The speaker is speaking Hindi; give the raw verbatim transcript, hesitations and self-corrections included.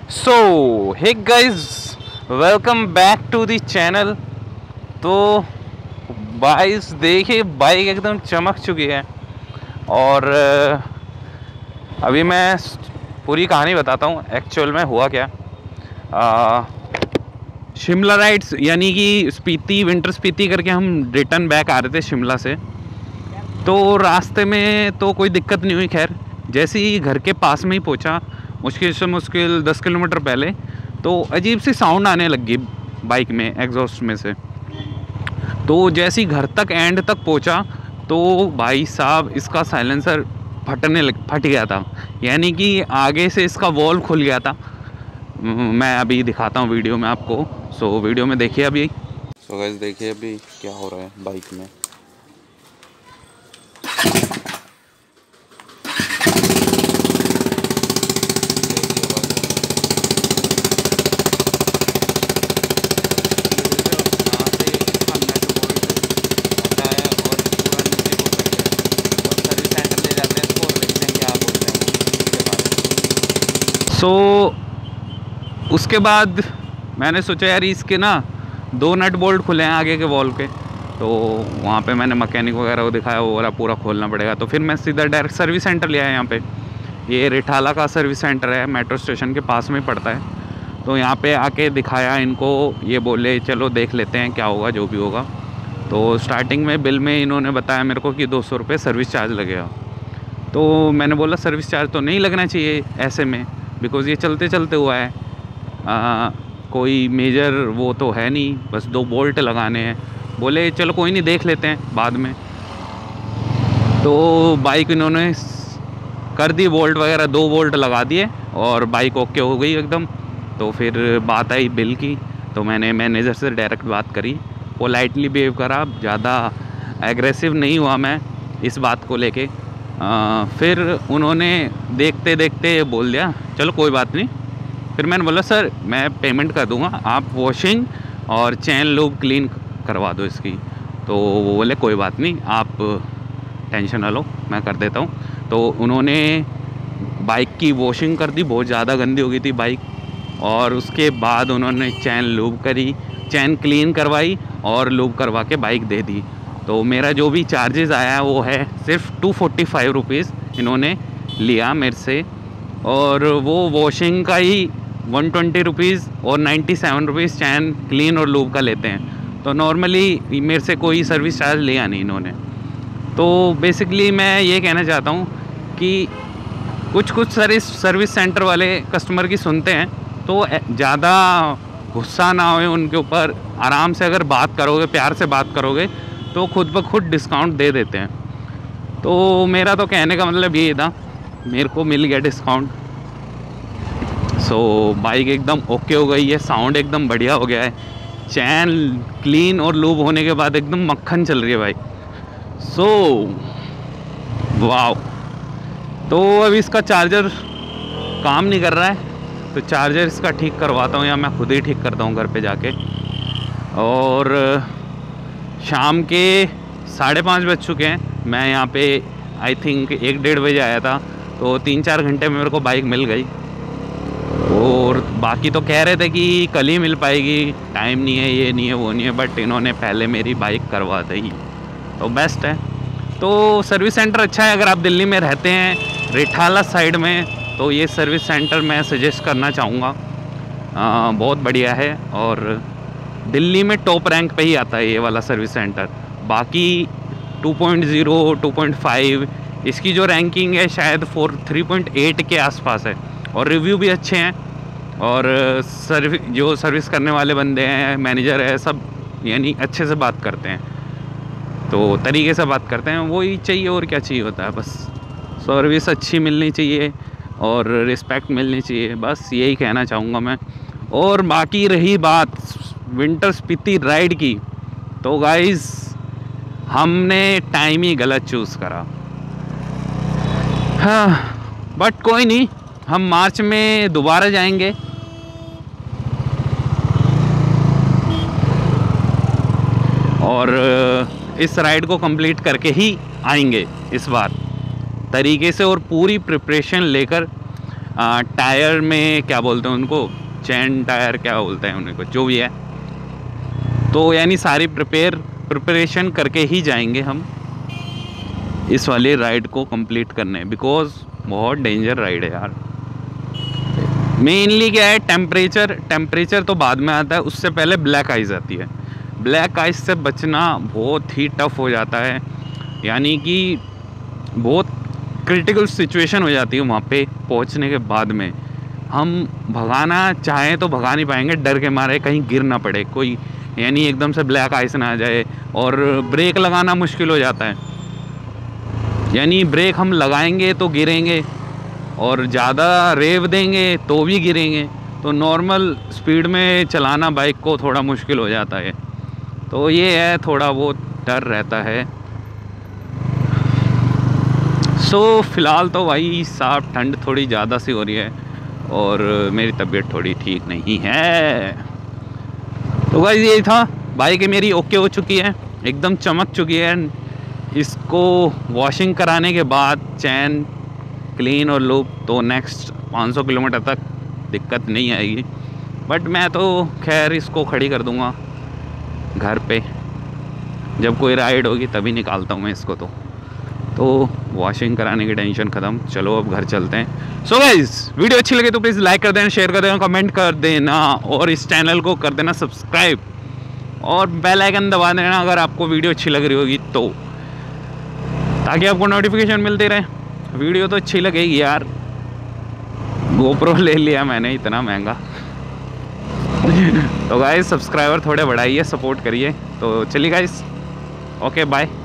So hey guys, welcome back to the channel. तो बाइस देखिए, बाइक एकदम चमक चुकी है। और अ, अभी मैं पूरी कहानी बताता हूँ एक्चुअल में हुआ क्या। अ, शिमला राइड्स यानी कि स्पीति, विंटर स्पीति करके हम रिटर्न बैक आ रहे थे शिमला से। तो रास्ते में तो कोई दिक्कत नहीं हुई। खैर, जैसे ही घर के पास में ही पहुंचा, मुश्किल से मुश्किल दस किलोमीटर पहले, तो अजीब सी साउंड आने लग गई बाइक में, एग्जॉस्ट में से। तो जैसे ही घर तक एंड तक पहुंचा, तो भाई साहब इसका साइलेंसर फटने लग फट गया था। यानी कि आगे से इसका वॉल खुल गया था। मैं अभी दिखाता हूँ वीडियो में आपको। सो वीडियो में देखिए अभी। सो गाइस देखिए अभी क्या हो रहा है बाइक में। सो so, उसके बाद मैंने सोचा यार इसके ना दो नट बोल्ट खुले हैं आगे के वॉल के। तो वहाँ पे मैंने मैकेनिक वगैरह को दिखाया, वो वाला पूरा खोलना पड़ेगा। तो फिर मैं सीधा डायरेक्ट सर्विस सेंटर ले आया यहाँ पे। ये रिठाला का सर्विस सेंटर है, मेट्रो स्टेशन के पास में पड़ता है। तो यहाँ पे आके दिखाया इनको, ये बोले चलो देख लेते हैं क्या होगा, जो भी होगा। तो स्टार्टिंग में बिल में इन्होंने बताया मेरे को कि दो सौ रुपये सर्विस चार्ज लगेगा। तो मैंने बोला सर्विस चार्ज तो नहीं लगना चाहिए ऐसे में, बिकॉज़ ये चलते चलते हुआ है। आ, कोई मेजर वो तो है नहीं, बस दो बोल्ट लगाने हैं। बोले चलो कोई नहीं, देख लेते हैं बाद में। तो बाइक इन्होंने कर दी, बोल्ट वगैरह दो बोल्ट लगा दिए और बाइक ओके हो गई एकदम। तो फिर बात आई बिल की। तो मैंने मैनेजर से डायरेक्ट बात करी, पोलाइटली बिहेव करा, ज़्यादा एग्रेसिव नहीं हुआ मैं इस बात को लेके। आ, फिर उन्होंने देखते देखते बोल दिया चलो कोई बात नहीं। फिर मैंने बोला सर मैं पेमेंट कर दूंगा, आप वॉशिंग और चैन लूब क्लीन करवा दो इसकी। तो वो बोले कोई बात नहीं, आप टेंशन ना लो, मैं कर देता हूँ। तो उन्होंने बाइक की वॉशिंग कर दी, बहुत ज़्यादा गंदी हो गई थी बाइक। और उसके बाद उन्होंने चैन लूब करी, चैन क्लीन करवाई और लूब करवा के बाइक दे दी। तो मेरा जो भी चार्जेस आया वो है सिर्फ टू फोर्टी फाइव रुपीज़ इन्होंने लिया मेरे से। और वो वॉशिंग का ही वन ट्वेंटी रुपीज़ और ninety seven rupees chain clean और लूब का लेते हैं। तो नॉर्मली मेरे से कोई सर्विस चार्ज लिया नहीं इन्होंने। तो बेसिकली मैं ये कहना चाहता हूँ कि कुछ कुछ सर्विस सर्विस सेंटर वाले कस्टमर की सुनते हैं, तो ज़्यादा गुस्सा ना हो उनके ऊपर। आराम से अगर बात करोगे, प्यार से बात करोगे, तो खुद ब खुद डिस्काउंट दे देते हैं। तो मेरा तो कहने का मतलब ये था, मेरे को मिल गया डिस्काउंट। सो बाइक एकदम ओके हो गई है, साउंड एकदम बढ़िया हो गया है, चैन क्लीन और लूब होने के बाद एकदम मक्खन चल रही है बाइक। So wow. तो अभी इसका चार्जर काम नहीं कर रहा है, तो चार्जर इसका ठीक करवाता हूँ या मैं खुद ही ठीक करता हूँ घर पे जाके। और शाम के साढ़े पाँच बज चुके हैं। मैं यहाँ पे आई थिंक एक डेढ़ बजे आया था, तो तीन चार घंटे में मेरे को बाइक मिल गई। और बाकी तो कह रहे थे कि कल ही मिल पाएगी, टाइम नहीं है, ये नहीं है, वो नहीं है, बट इन्होंने पहले मेरी बाइक करवा दी, तो बेस्ट है। तो सर्विस सेंटर अच्छा है। अगर आप दिल्ली में रहते हैं रिठाला साइड में, तो ये सर्विस सेंटर मैं सजेस्ट करना चाहूँगा, बहुत बढ़िया है। और दिल्ली में टॉप रैंक पे ही आता है ये वाला सर्विस सेंटर। बाकी two point zero, two point five इसकी जो रैंकिंग है शायद फोर थ्री पॉइंट एट के आसपास है। और रिव्यू भी अच्छे हैं। और सर्विस जो सर्विस करने वाले बंदे हैं, मैनेजर है, सब यानी अच्छे से बात करते हैं, तो तरीके से बात करते हैं। वही चाहिए, और क्या चाहिए होता है। बस सर्विस अच्छी मिलनी चाहिए और रिस्पेक्ट मिलनी चाहिए, बस यही कहना चाहूँगा मैं। और बाकी रही बात विंटर स्पीति राइड की, तो गाइस हमने टाइम ही गलत चूज़ करा। हाँ बट कोई नहीं, हम मार्च में दोबारा जाएंगे। और इस राइड को कंप्लीट करके ही आएंगे इस बार, तरीके से और पूरी प्रिपरेशन लेकर। टायर में क्या बोलते हैं उनको, चैन टायर क्या बोलते हैं उनको, जो भी है। तो यानी सारी प्रिपेयर प्रिपरेशन करके ही जाएंगे हम इस वाली राइड को कंप्लीट करने, बिकॉज बहुत डेंजर राइड है यार। मेनली क्या है, टेम्परेचर टेम्परेचर तो बाद में आता है, उससे पहले ब्लैक आइस आती है। ब्लैक आइस से बचना बहुत ही टफ हो जाता है, यानी कि बहुत क्रिटिकल सिचुएशन हो जाती है वहाँ पे पहुँचने के बाद में। हम भगाना चाहें तो भगा नहीं पाएंगे, डर के मारे कहीं गिर ना पड़े कोई, यानी एकदम से ब्लैक आइस ना आ जाए। और ब्रेक लगाना मुश्किल हो जाता है, यानी ब्रेक हम लगाएंगे तो गिरेंगे, और ज़्यादा रेव देंगे तो भी गिरेंगे। तो नॉर्मल स्पीड में चलाना बाइक को थोड़ा मुश्किल हो जाता है। तो ये है, थोड़ा बहुत डर रहता है। सो फ़िलहाल तो भाई साहब ठंड थोड़ी ज़्यादा सी हो रही है और मेरी तबीयत थोड़ी ठीक नहीं है। तो गाइस यही था, बाइक मेरी ओके हो चुकी है, एकदम चमक चुकी है। इसको वॉशिंग कराने के बाद चैन क्लीन और लूप, तो नेक्स्ट पाँच सौ किलोमीटर तक दिक्कत नहीं आएगी। बट मैं तो खैर इसको खड़ी कर दूंगा घर पे, जब कोई राइड होगी तभी निकालता हूँ मैं इसको। तो तो वॉशिंग कराने की टेंशन ख़त्म। चलो अब घर चलते हैं। सो गाइस वीडियो अच्छी लगे तो प्लीज़ लाइक कर देना, शेयर कर देना, कमेंट कर देना, और इस चैनल को कर देना सब्सक्राइब, और बेल आइकन दबा देना अगर आपको वीडियो अच्छी लग रही होगी तो, ताकि आपको नोटिफिकेशन मिलते रहे। वीडियो तो अच्छी लगेगी यार, गोप्रो ले लिया मैंने इतना महंगा। तो गाइस सब्सक्राइबर थोड़े बढ़ाइए, सपोर्ट करिए। तो चलिए गाइस, ओके बाय।